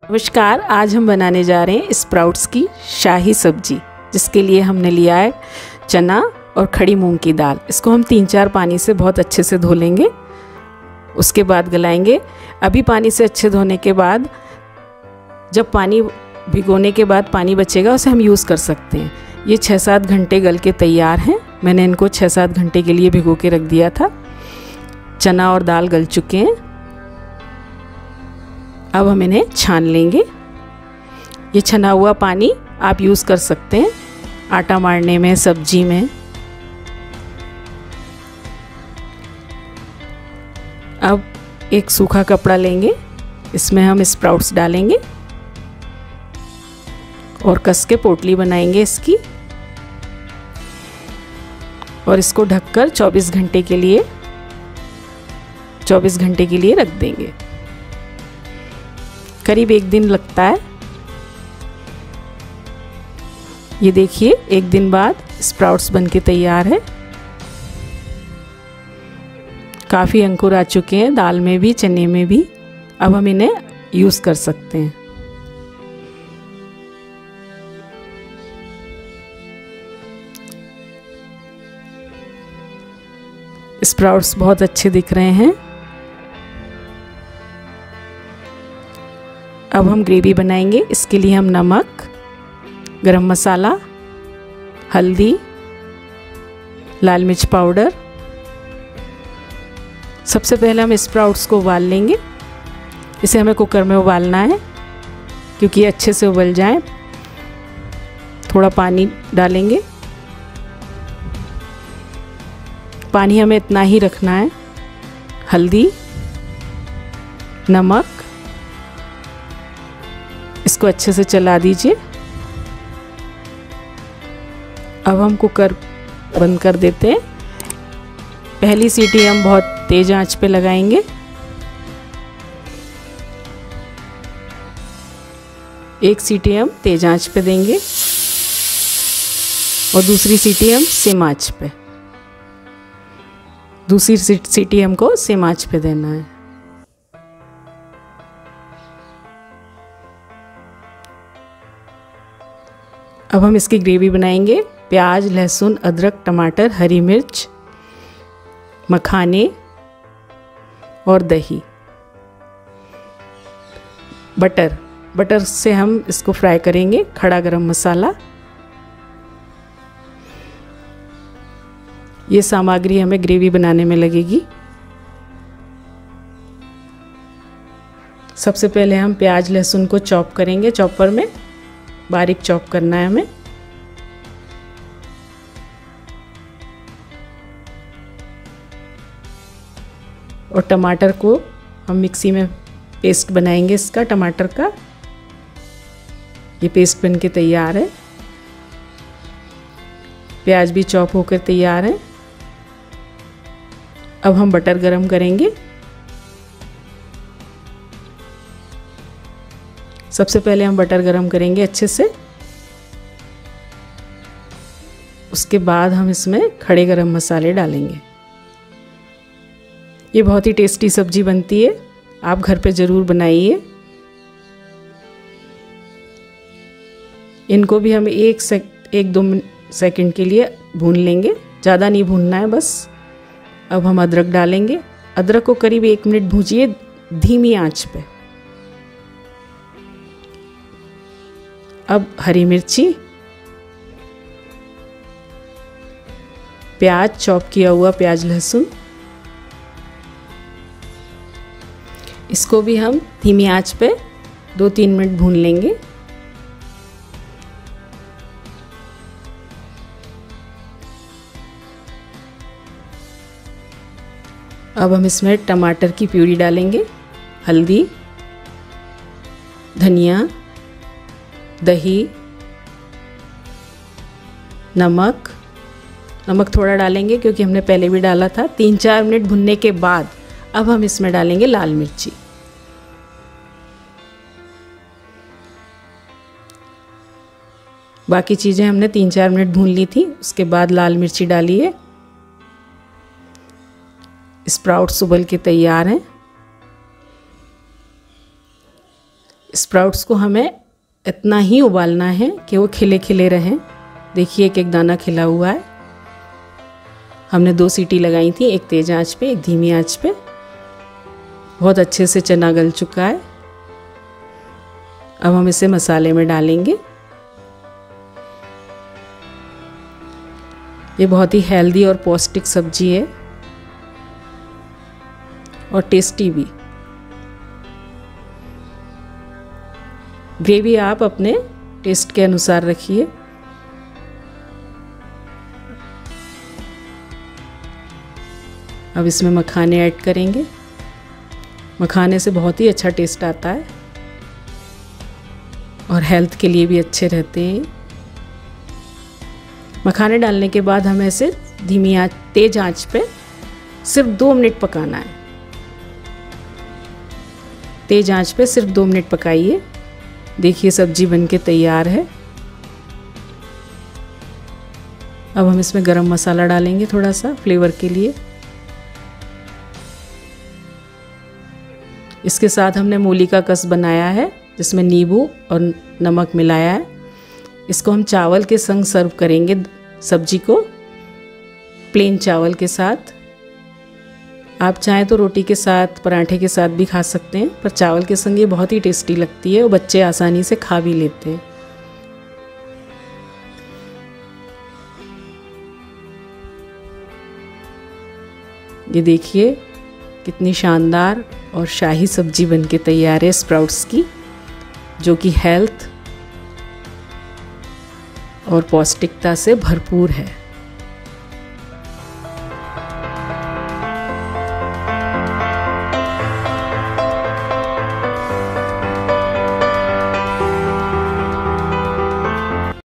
नमस्कार, आज हम बनाने जा रहे हैं स्प्राउट्स की शाही सब्जी, जिसके लिए हमने लिया है चना और खड़ी मूंग की दाल। इसको हम 3-4 पानी से बहुत अच्छे से धो लेंगे, उसके बाद गलाएंगे। अभी पानी से अच्छे धोने के बाद जब पानी भिगोने के बाद पानी बचेगा उसे हम यूज़ कर सकते हैं। ये 6-7 घंटे गल के तैयार हैं। मैंने इनको 6-7 घंटे के लिए भिगो के रख दिया था। चना और दाल गल चुके हैं। अब हम इन्हें छान लेंगे। ये छना हुआ पानी आप यूज़ कर सकते हैं आटा मारने में, सब्जी में। अब एक सूखा कपड़ा लेंगे, इसमें हम स्प्राउट्स डालेंगे और कस के पोटली बनाएंगे इसकी, और इसको ढककर 24 घंटे के लिए रख देंगे। करीब 1 दिन लगता है। ये देखिए, 1 दिन बाद स्प्राउट्स बनके तैयार है। काफ़ी अंकुर आ चुके हैं, दाल में भी चने में भी। अब हम इन्हें यूज़ कर सकते हैं। स्प्राउट्स बहुत अच्छे दिख रहे हैं। अब हम ग्रेवी बनाएंगे। इसके लिए हम नमक, गरम मसाला, हल्दी, लाल मिर्च पाउडर। सबसे पहले हम स्प्राउट्स को उबाल लेंगे। इसे हमें कुकर में उबालना है क्योंकि अच्छे से उबल जाए। थोड़ा पानी डालेंगे। पानी हमें इतना ही रखना है। हल्दी, नमक, इसको अच्छे से चला दीजिए। अब हम कुकर बंद कर देते हैं। पहली सीटी हम बहुत तेज आंच पे लगाएंगे। एक सीटी हम तेज आंच पे देंगे और दूसरी सीटी हम सिम आंच पे। दूसरी सीटी हमको सिम आंच पे देना है। अब हम इसकी ग्रेवी बनाएंगे। प्याज, लहसुन, अदरक, टमाटर, हरी मिर्च, मखाने और दही, बटर से हम इसको फ्राई करेंगे। खड़ा गरम मसाला। ये सामग्री हमें ग्रेवी बनाने में लगेगी। सबसे पहले हम प्याज लहसुन को चॉप करेंगे। चॉपर में बारीक चॉप करना है हमें। और टमाटर को हम मिक्सी में पेस्ट बनाएंगे इसका, टमाटर का। ये पेस्ट बनके तैयार है। प्याज भी चॉप होकर तैयार है। अब हम बटर गरम करेंगे। सबसे पहले हम बटर गरम करेंगे अच्छे से। उसके बाद हम इसमें खड़े गरम मसाले डालेंगे। ये बहुत ही टेस्टी सब्जी बनती है, आप घर पे ज़रूर बनाइए। इनको भी हम 1-2 सेकंड के लिए भून लेंगे, ज़्यादा नहीं भूनना है बस। अब हम अदरक डालेंगे। अदरक को करीब 1 मिनट भूंजिए धीमी आंच पे। अब हरी मिर्ची, प्याज, चॉप किया हुआ प्याज लहसुन, इसको भी हम धीमी आंच पे 2-3 मिनट भून लेंगे। अब हम इसमें टमाटर की प्यूरी डालेंगे, हल्दी, धनिया, दही, नमक थोड़ा डालेंगे क्योंकि हमने पहले भी डाला था। 3-4 मिनट भुनने के बाद अब हम इसमें डालेंगे लाल मिर्ची। बाकी चीज़ें हमने 3-4 मिनट भून ली थी, उसके बाद लाल मिर्ची डाली है। स्प्राउट्स उबल के तैयार हैं। स्प्राउट्स को हमें इतना ही उबालना है कि वो खिले खिले रहें। देखिए एक एक दाना खिला हुआ है। हमने 2 सीटी लगाई थी, एक तेज़ आंच पे, एक धीमी आंच पे। बहुत अच्छे से चना गल चुका है। अब हम इसे मसाले में डालेंगे। ये बहुत ही हेल्दी और पौष्टिक सब्जी है और टेस्टी भी। ग्रेवी आप अपने टेस्ट के अनुसार रखिए। अब इसमें मखाने ऐड करेंगे। मखाने से बहुत ही अच्छा टेस्ट आता है और हेल्थ के लिए भी अच्छे रहते हैं। मखाने डालने के बाद हमें इसे धीमी आंच, तेज आंच पे सिर्फ 2 मिनट पकाना है। तेज आंच पे सिर्फ 2 मिनट पकाइए। देखिए सब्जी बनके तैयार है। अब हम इसमें गरम मसाला डालेंगे थोड़ा सा फ्लेवर के लिए। इसके साथ हमने मूली का कस बनाया है जिसमें नींबू और नमक मिलाया है। इसको हम चावल के संग सर्व करेंगे, सब्जी को प्लेन चावल के साथ। आप चाहें तो रोटी के साथ, पराठे के साथ भी खा सकते हैं, पर चावल के संग ये बहुत ही टेस्टी लगती है और बच्चे आसानी से खा भी लेते हैं। ये देखिए कितनी शानदार और शाही सब्जी बनके तैयार है स्प्राउट्स की, जो कि हेल्थ और पौष्टिकता से भरपूर है।